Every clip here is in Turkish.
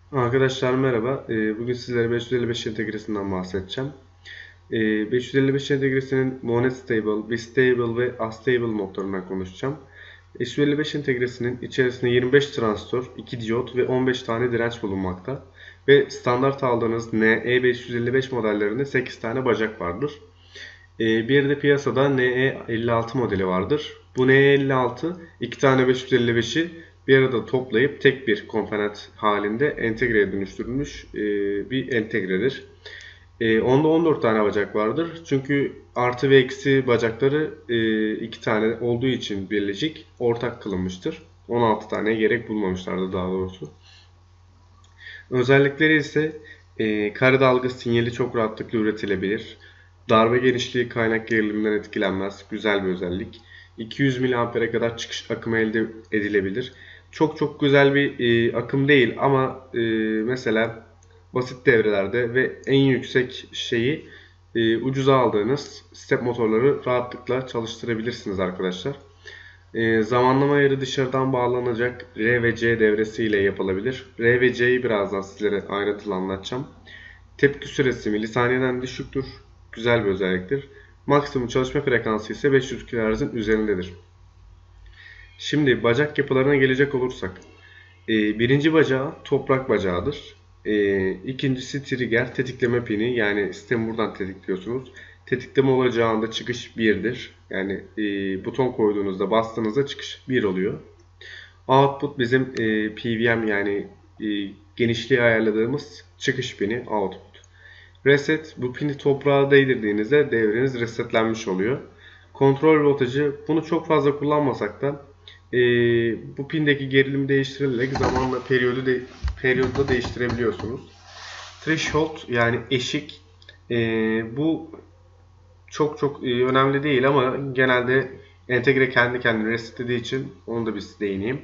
Arkadaşlar merhaba. Bugün sizlere 555 entegresinden bahsedeceğim. 555 entegresinin monostable, bistable ve astable modlarından konuşacağım. 555 entegresinin içerisinde 25 transistör, 2 diyot ve 15 tane direnç bulunmakta. Ve standart aldığınız NE555 modellerinde 8 tane bacak vardır. Bir de piyasada NE56 modeli vardır. Bu NE56 2 tane 555'i bir arada toplayıp tek bir komponent halinde entegreye dönüştürülmüş bir entegredir. Onda 14 tane bacak vardır. Çünkü artı ve eksi bacakları 2 tane olduğu için birleşik ortak kılınmıştır. 16 tane gerek bulmamışlardı daha doğrusu. Özellikleri ise kare dalga sinyali çok rahatlıkla üretilebilir. Darbe genişliği kaynak geriliminden etkilenmez. Güzel bir özellik. 200 mAh'e kadar çıkış akımı elde edilebilir. Çok güzel bir akım değil ama mesela basit devrelerde ve en yüksek şeyi ucuza aldığınız step motorları rahatlıkla çalıştırabilirsiniz arkadaşlar. Zamanlama ayarı dışarıdan bağlanacak R ve C devresi ile yapılabilir. R ve C'yi birazdan sizlere ayrıntılı anlatacağım. Tepki süresi milisaniyeden düşüktür. Güzel bir özelliktir. Maksimum çalışma frekansı ise 500 kHz'in üzerindedir. Şimdi bacak yapılarına gelecek olursak. Birinci bacağı toprak bacağıdır. İkincisi trigger tetikleme pini, yani sistemi buradan tetikliyorsunuz. Tetikleme olacağında çıkış 1'dir. Yani buton koyduğunuzda bastığınızda çıkış 1 oluyor. Output bizim PWM, yani genişliği ayarladığımız çıkış pini output. Reset, bu pini toprağa değdirdiğinizde devreniz resetlenmiş oluyor. Kontrol voltajı, bunu çok fazla kullanmasak da bu pindeki gerilim değiştirilerek zamanla periyodu da değiştirebiliyorsunuz. Threshold, yani eşik, bu çok önemli değil ama genelde entegre kendi kendine resetlediği için onu da bir değineyim.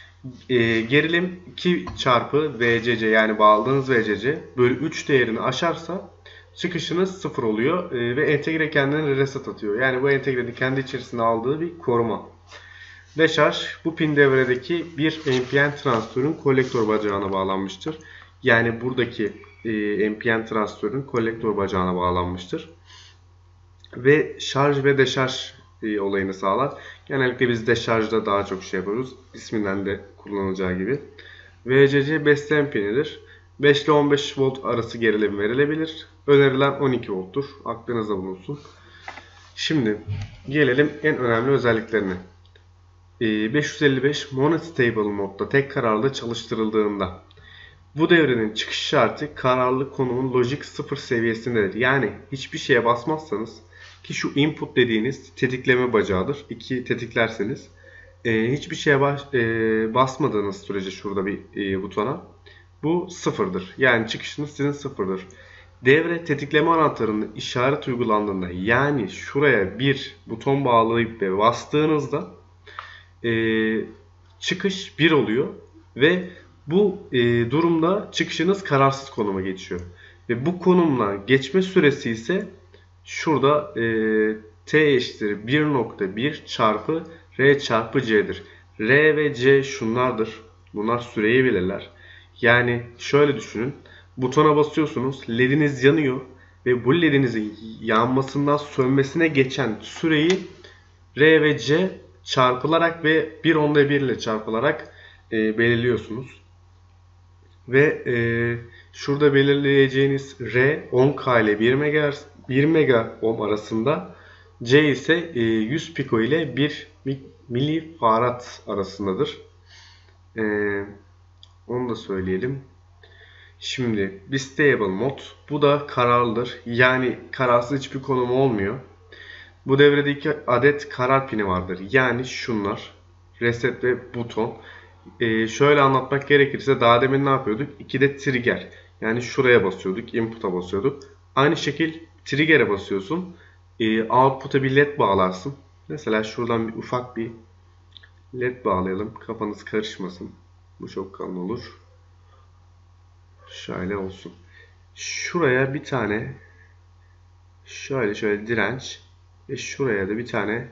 Gerilim 2 çarpı VCC, yani bağladığınız VCC bölü 3 değerini aşarsa çıkışınız 0 oluyor ve entegre kendine reset atıyor. Yani bu entegrenin kendi içerisinde aldığı bir koruma. Deşarj, bu pin devredeki bir NPN transistörün kolektör bacağına bağlanmıştır. Yani buradaki NPN transistörün kolektör bacağına bağlanmıştır. Ve şarj ve deşarj olayını sağlar. Genellikle biz deşarjda daha çok şey yapıyoruz. İsminden de kullanılacağı gibi. VCC besleme pinidir. 5 ile 15 volt arası gerilim verilebilir. Önerilen 12 volttur. Aklınızda bulunsun. Şimdi gelelim en önemli özelliklerine. 555 monostable modda tek kararlı çalıştırıldığında bu devrenin çıkış şartı kararlılık konumun lojik 0 seviyesindedir. Yani hiçbir şeye basmazsanız, ki şu input dediğiniz tetikleme bacağıdır. 2 tetiklerseniz hiçbir şeye basmadığınız sürece şurada bir butona bu sıfırdır. Yani çıkışınız sizin sıfırdır. Devre tetikleme anahtarının işaret uygulandığında, yani şuraya bir buton bağlayıp ve bastığınızda çıkış 1 oluyor ve bu durumda çıkışınız kararsız konuma geçiyor. Ve bu konumla geçme süresi ise şurada t eşittir 1.1 çarpı r çarpı c'dir. R ve c şunlardır. Bunlar süreyi belirler. Yani şöyle düşünün. Butona basıyorsunuz. LED'iniz yanıyor. Ve bu LED'inizin yanmasından sönmesine geçen süreyi R ve C çarpılarak ve 1/1 ile çarpılarak belirliyorsunuz. Ve şurada belirleyeceğiniz R 10K ile 1 mega ohm arasında, C ise 100 piko ile 1 milifarad arasındadır. Onu da söyleyelim. Şimdi bistable mod, bu da kararlıdır. Yani kararsız hiçbir konum olmuyor. Bu devrede 2 adet karar pini vardır. Yani şunlar. Reset ve buton. Şöyle anlatmak gerekirse daha demin ne yapıyorduk? 2 de trigger. Yani şuraya basıyorduk. Input'a basıyorduk. Aynı şekil trigger'e basıyorsun. Output'a bir led bağlarsın. Mesela şuradan bir ufak bir led bağlayalım. Kafanız karışmasın. Bu çok kalın olur. Şöyle olsun. Şuraya bir tane şöyle direnç ve şuraya da bir tane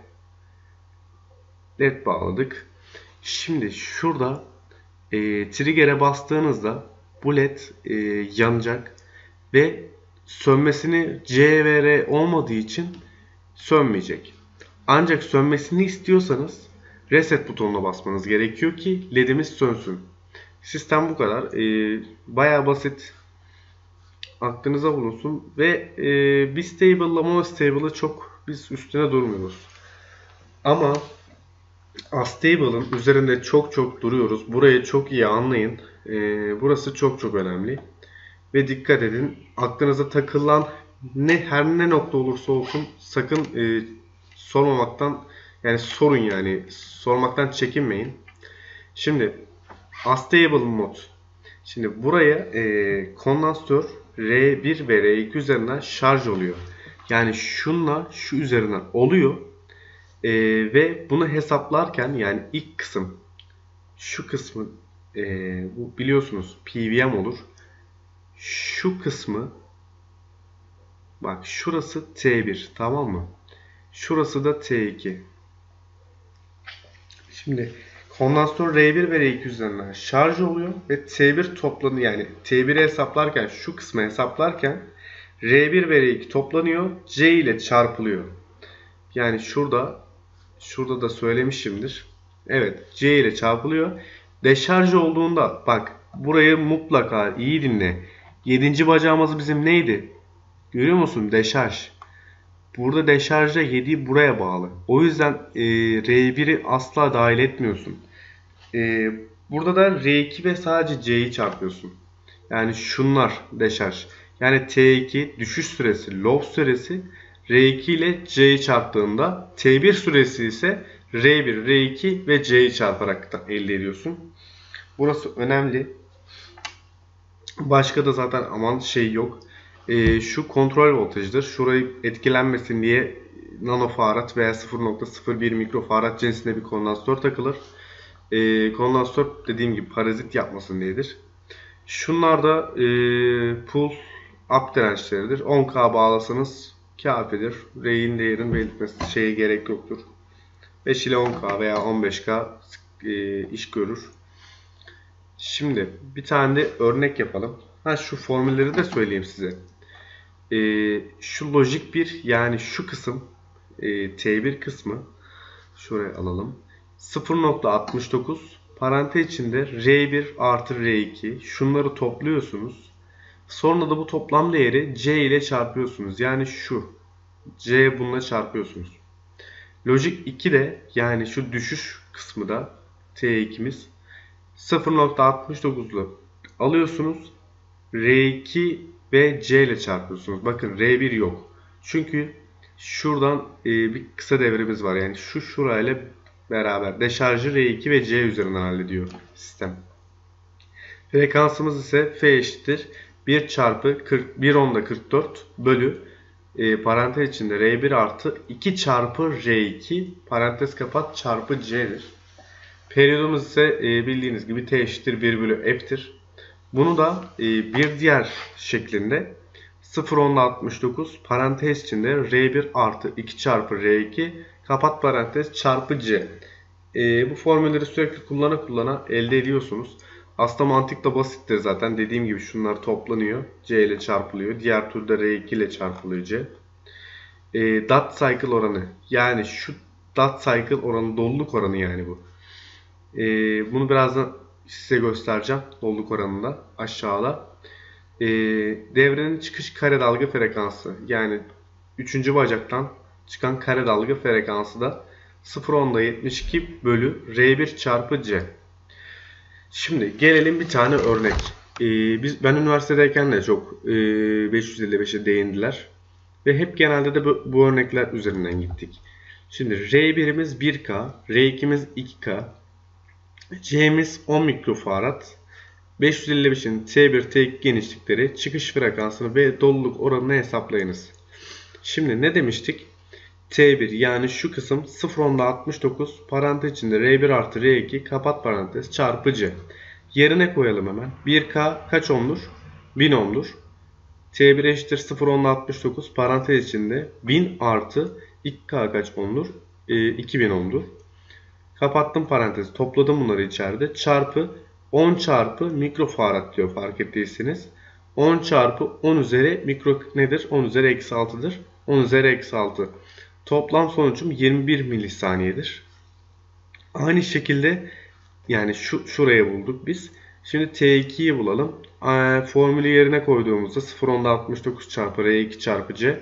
led bağladık. Şimdi şurada trigger'e bastığınızda bu led yanacak ve sönmesini C ve R olmadığı için sönmeyecek. Ancak sönmesini istiyorsanız reset butonuna basmanız gerekiyor ki ledimiz sönsün. Sistem bu kadar. Bayağı basit. Aklınıza bulunsun. Ve bistable ile monostable'ı çok biz üstüne durmuyoruz. Ama astable'ın üzerinde çok duruyoruz. Burayı çok iyi anlayın. Burası çok önemli. Ve dikkat edin. Aklınıza takılan her ne nokta olursa olsun sakın sormamaktan, yani sorun, yani sormaktan çekinmeyin. Şimdi Unstable mod. Şimdi buraya kondansatör R1 ve R2 üzerinden şarj oluyor. Yani şunla şu üzerinden oluyor. Ve bunu hesaplarken, yani ilk kısım, şu kısmı bu biliyorsunuz PWM olur. Şu kısmı, bak şurası T1, tamam mı? Şurası da T2. Şimdi kondansatör R1 ve R2 üzerinden şarj oluyor ve T1 toplanıyor. Yani T1'i hesaplarken, şu kısmı hesaplarken R1 ve R2 toplanıyor, C ile çarpılıyor. Yani şurada da söylemişimdir. Evet, C ile çarpılıyor. Deşarj olduğunda, bak burayı mutlaka iyi dinle. 7. bacağımız bizim neydi? Görüyor musun? Deşarj. Burada deşarja 7 buraya bağlı. O yüzden R1'i asla dahil etmiyorsun. Burada da R2 ve sadece C'yi çarpıyorsun. Yani şunlar deşarj. Yani T2 düşüş süresi, low süresi, R2 ile C'yi çarptığında T1 süresi ise R1, R2 ve C'yi çarparak da elde ediyorsun. Burası önemli. Başka da zaten aman şey yok. Şu kontrol voltajıdır. Şurayı etkilenmesin diye nanofarad veya 0.01 mikrofarad cinsinde bir kondansatör takılır. Kondansatör dediğim gibi parazit yapmasın diyedir. Şunlar da pull up dirençleridir. 10K bağlasanız kafidir. R'in değerini belirtmesi şeye gerek yoktur. 5 ile 10K veya 15K iş görür. Şimdi bir tane de örnek yapalım. Şu formülleri de söyleyeyim size. Şu lojik 1, yani şu kısım T1 kısmı, şuraya alalım. 0.69 parantez içinde R1 artı R2, şunları topluyorsunuz. Sonra da bu toplam değeri C ile çarpıyorsunuz. Yani şu C bununla çarpıyorsunuz. Lojik 2 de, yani şu düşüş kısmı da T2'miz 0.69'lu alıyorsunuz. R2 ve C ile çarpıyorsunuz. Bakın R1 yok. Çünkü şuradan bir kısa devremiz var. Yani şurayla beraber deşarjı R2 ve C üzerinden hallediyor sistem. Frekansımız ise F eşittir 1 çarpı 1/1044 bölü parantez içinde R1 artı 2 çarpı R2 parantez kapat çarpı C'dir. Periyodumuz ise bildiğiniz gibi T eşittir 1 bölü F'tir. Bunu da bir diğer şeklinde 0.1069 parantez içinde R1 artı 2 çarpı R2 kapat parantez çarpı C. Bu formülleri sürekli kullana elde ediyorsunuz. Aslında mantık da basittir zaten. Dediğim gibi şunlar toplanıyor. C ile çarpılıyor. Diğer türde R2 ile çarpılıyor C. Dot cycle oranı. Yani şu dot cycle oranı, doluluk oranı yani bu. Bunu birazdan size göstereceğim. Doluluk oranında aşağıda. Devrenin çıkış kare dalga frekansı. Yani 3. bacaktan çıkan kare dalga frekansı da 0.72 bölü R1 çarpı C. Şimdi gelelim bir tane örnek. Ben üniversitedeyken de çok 555'e değindiler. Ve hep genelde de bu örnekler üzerinden gittik. Şimdi R1'imiz 1K, R2'miz 2K, C'miz 10 mikrofarad, 555'in T1, T2 genişlikleri, çıkış frekansını ve doluluk oranını hesaplayınız. Şimdi ne demiştik? T1, yani şu kısım 0.69 parantez içinde R1 artı R2 kapat parantez çarpı C. Yerine koyalım hemen. 1K kaç ohmdur? 1000 ohmdur. T1 eşittir 0.69 parantez içinde 1000 artı 2K kaç ohmdur? 2000 ohmdur. Kapattım parantezi, topladım bunları içeride. Çarpı 10 çarpı mikrofarad diyor fark ettiyseniz. 10 çarpı 10 üzeri mikro nedir? 10 üzeri eksi 6'dır. 10 üzeri eksi 6. Toplam sonucum 21 milisaniyedir. Aynı şekilde yani şuraya bulduk biz. Şimdi T2'yi bulalım. Formülü yerine koyduğumuzda 0.10'da çarpı R2 çarpı C.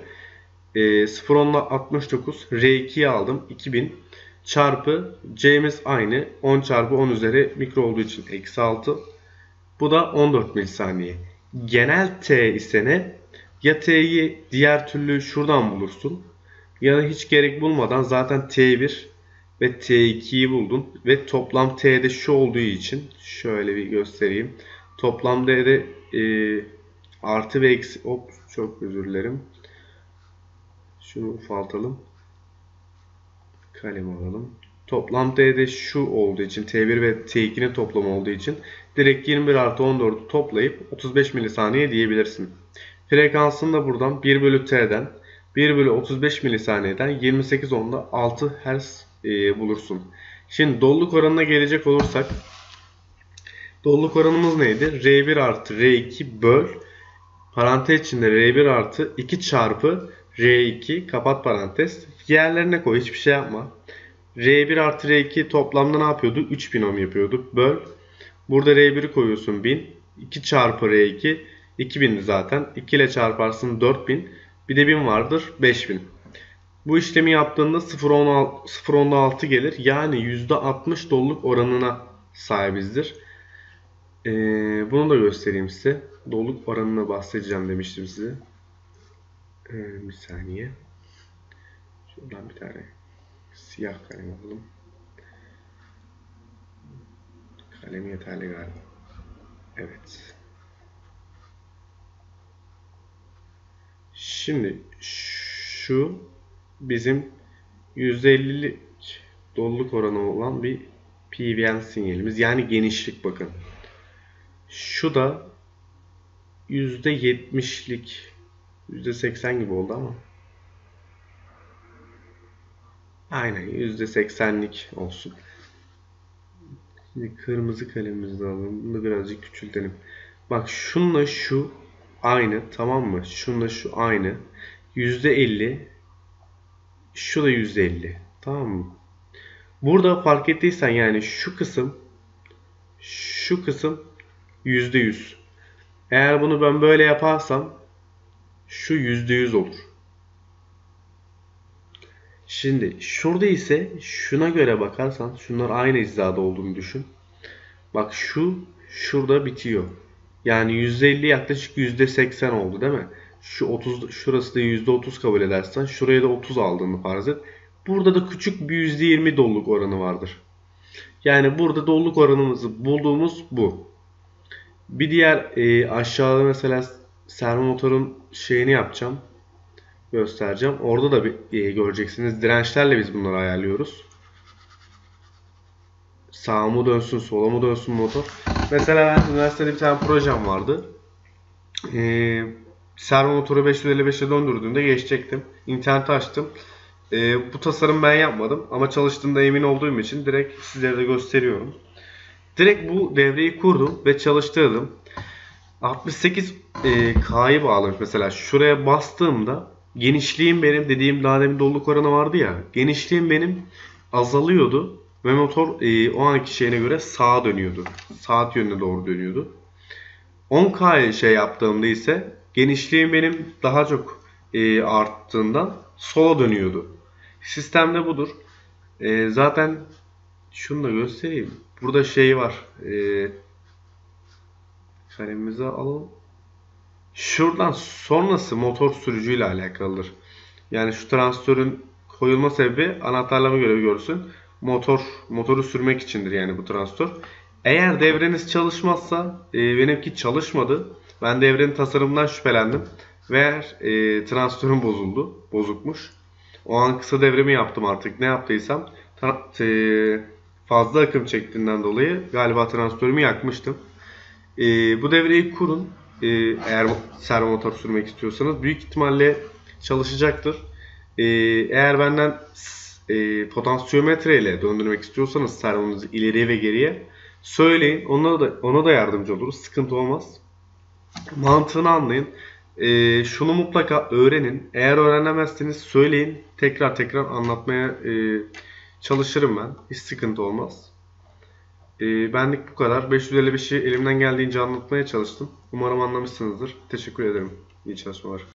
0.10'da R2'yi aldım. 2000 çarpı C'miz aynı. 10 çarpı 10 üzeri mikro olduğu için eksi 6. Bu da 14 milisaniye. Genel T ise ne? Ya T'yi diğer türlü şuradan bulursun. Ya da hiç gerek bulmadan zaten T1 ve T2'yi buldun. Ve toplam T'de şu olduğu için şöyle bir göstereyim. Toplam D'de artı ve eksi. Hop, çok özür dilerim. Şunu ufaltalım. Kalem alalım. Toplam D'de şu olduğu için T1 ve T2'nin toplamı olduğu için direkt 21 artı 14'ü toplayıp 35 milisaniye diyebilirsin. Frekansını da buradan 1 bölü T'den 1 bölü 35 milisaniyeden 28.6 Hz bulursun. Şimdi doluluk oranına gelecek olursak doluluk oranımız neydi? R1 artı R2 böl parantez içinde R1 artı 2 çarpı R2 kapat parantez. Diğerlerine koy, hiçbir şey yapma. R1 artı R2 toplamda ne yapıyordu? 3000 ohm yapıyordu. Böl. Burada R1'i koyuyorsun 1000. 2 çarpı R2 2000'di zaten. 2 ile çarparsın 4000. Bir de 1000 vardır 5000. Bu işlemi yaptığında 0.16 gelir. Yani %60 doluluk oranına sahibizdir. Bunu da göstereyim size. Doluluk oranına bahsedeceğim demiştim size. Bir saniye. Şuradan bir tane siyah kalem alalım. Kalem yeterli galiba. Evet. Şimdi şu bizim %50'lik doluluk oranı olan bir PWM sinyalimiz. Yani genişlik bakın. Şu da %70'lik %80 gibi oldu ama aynen %80'lik olsun. Şimdi kırmızı kalemimizi de alalım. Bunu da birazcık küçültelim. Bak şunla şu aynı, tamam mı? Şunla şu aynı. %50. Şu da %50. Tamam mı? Burada fark ettiysen yani şu kısım %100. Eğer bunu ben böyle yaparsam şu %100 olur. Şimdi şurada ise şuna göre bakarsan şunlar aynı hizada olduğunu düşün. Bak şurada bitiyor. Yani %50 yaklaşık %80 oldu değil mi? Şu 30, şurası da %30 kabul edersen şuraya da 30 aldığını farz et. Burada da küçük bir %20 doluluk oranı vardır. Yani burada doluluk oranımızı bulduğumuz bu. Bir diğer aşağıda mesela servo motorun şeyini yapacağım. Göstereceğim. Orada da göreceksiniz. Dirençlerle biz bunları ayarlıyoruz. Sağa mı dönsün, sola mı dönsün motor. Mesela ben üniversitede bir tane projem vardı. Servo motoru 555'e döndürdüğümde geçecektim. İnterneti açtım. Bu tasarım ben yapmadım. Ama çalıştığımda emin olduğum için direkt sizlere de gösteriyorum. Direkt bu devreyi kurdum ve çalıştırdım. 68K'yı bağlamış mesela. Şuraya bastığımda genişliğim benim dediğim daha demin doluluk oranı vardı ya. Genişliğim benim azalıyordu. Ve motor o anki şeyine göre sağa dönüyordu. Saat yönüne doğru dönüyordu. 10K'ya şey yaptığımda ise genişliğim benim daha çok arttığından sola dönüyordu. Sistemde budur. Zaten şunu da göstereyim. Burada şey var. Kalemimizi alalım. Şuradan sonrası motor sürücüyle alakalıdır. Yani şu transistörün koyulma sebebi anahtarlama görevi görsün. Motoru sürmek içindir yani bu transistör. Eğer devreniz çalışmazsa benimki çalışmadı. Ben devrenin tasarımından şüphelendim. Ve transistörüm bozukmuş. O an kısa devremi yaptım artık. Ne yaptıysam fazla akım çektiğinden dolayı galiba transistörümü yakmıştım. Bu devreyi kurun. Eğer servo motor sürmek istiyorsanız büyük ihtimalle çalışacaktır. Eğer benden potansiyometre ile döndürmek istiyorsanız servonuzu ileriye ve geriye Söyleyin. Ona da yardımcı oluruz. Sıkıntı olmaz. Mantığını anlayın. Şunu mutlaka öğrenin. Eğer öğrenemezseniz söyleyin. Tekrar tekrar anlatmaya çalışırım ben. Hiç sıkıntı olmaz. Benlik bu kadar. 555'i elimden geldiğince anlatmaya çalıştım. Umarım anlamışsınızdır. Teşekkür ederim. İyi çalışmalar.